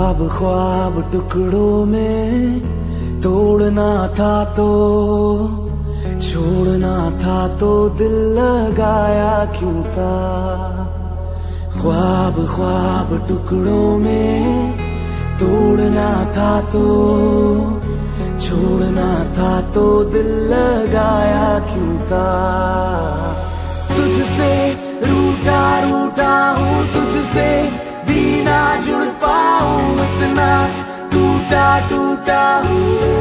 ख्वाब ख्वाब टुकड़ों में तोड़ना था तो छोड़ना था तो दिल लगाया क्यों था। ख्वाब ख्वाब टुकड़ों में तोड़ना था तो छोड़ना था तो दिल लगाया क्यों था। तुझसे रूठा रूठा हूँ, तुझसे भी ना जुड़ पाऊं, इतना टूटा टूटा हूँ।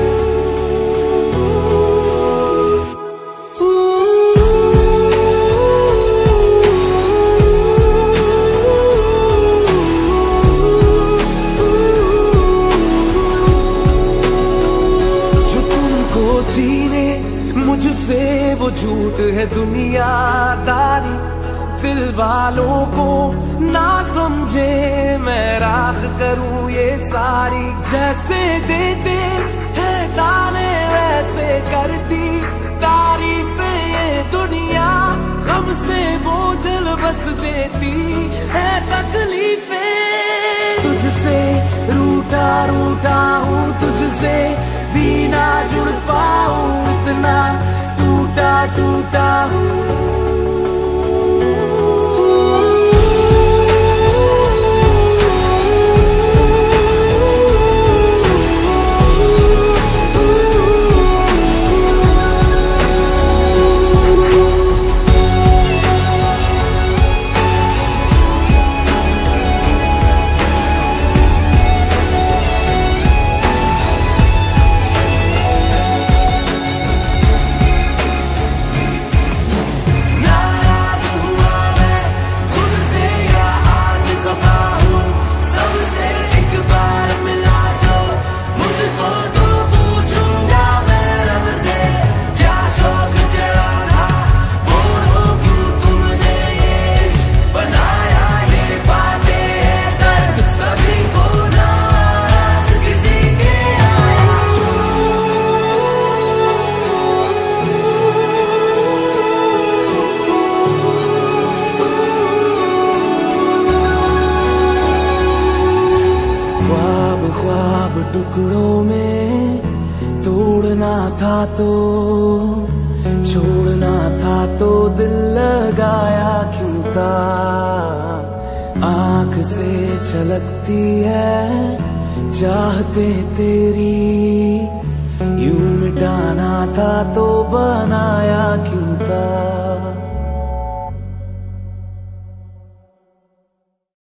जीने मुझसे वो झूठ है दुनियादारी, दिल वालों को ना समझे मैं राख करूं ये सारी। जैसे देते हैं ताने वैसे करती तारीफें ये दुनिया, गम से बोझल बस देती है तकलीफें। तुझसे रूठा रूठा हूँ, तुझसे भी ना जुड़ पाऊं, इतना टूटा टूटा हूँ। ख्वाब टुकड़ों में तोड़ना था तो छोड़ना था तो दिल लगाया क्यों था। आँख से छलकती है चाहते तेरी, यूं मिटाना था तो बनाया क्यों